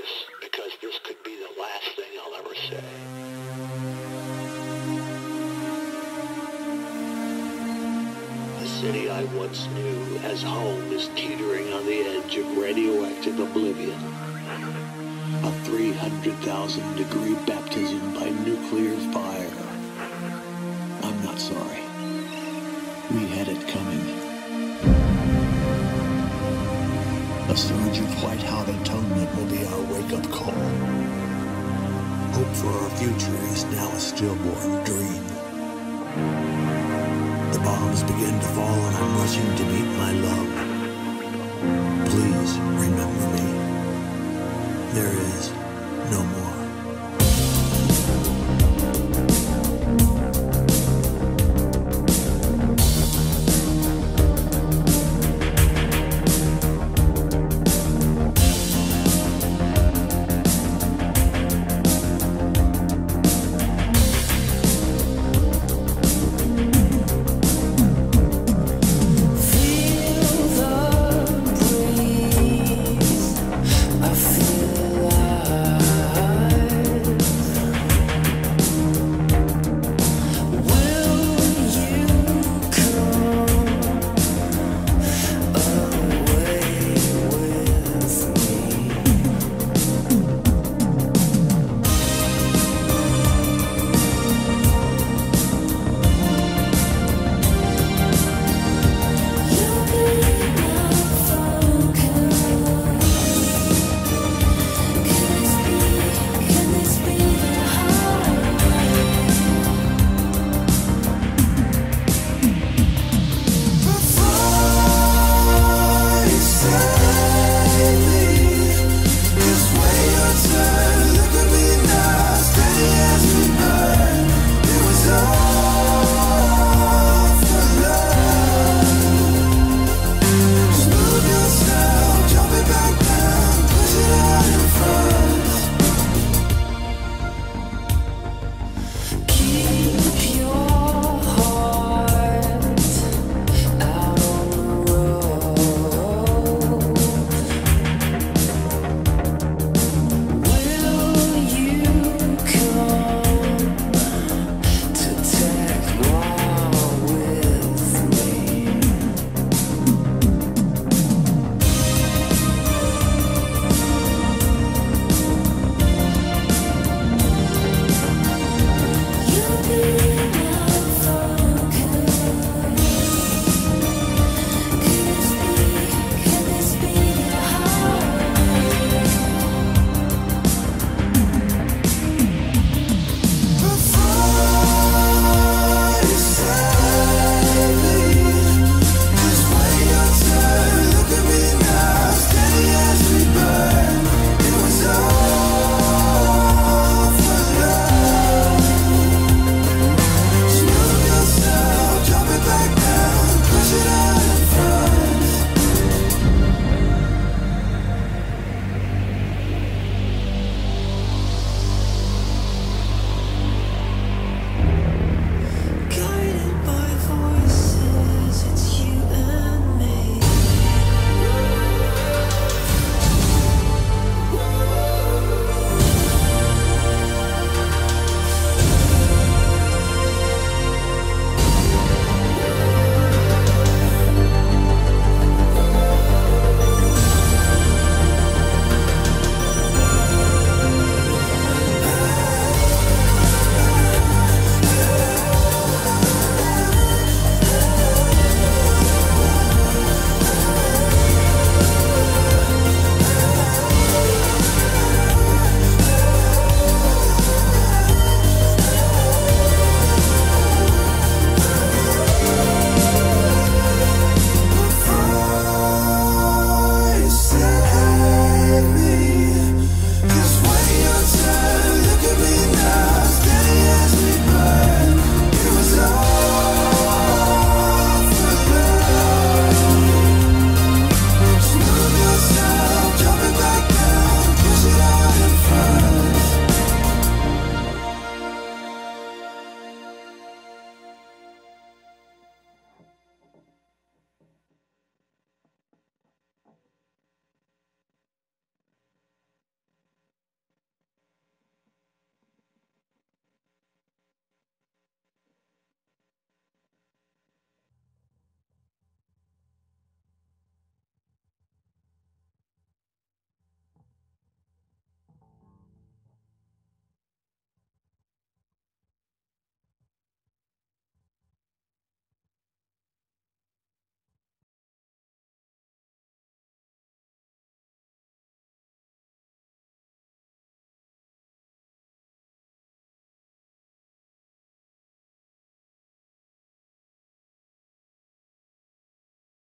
this, because this could be the last thing I'll ever say. The city I once knew as home is teetering on the edge of radioactive oblivion. A 300,000 degree baptism by nuclear fire. I'm not sorry. We had it coming. A surge of white-hot atonement will be our wake-up call. Hope for our future is now a stillborn dream. The bombs begin to fall and I'm rushing to meet my love. Please remember me. There is no more.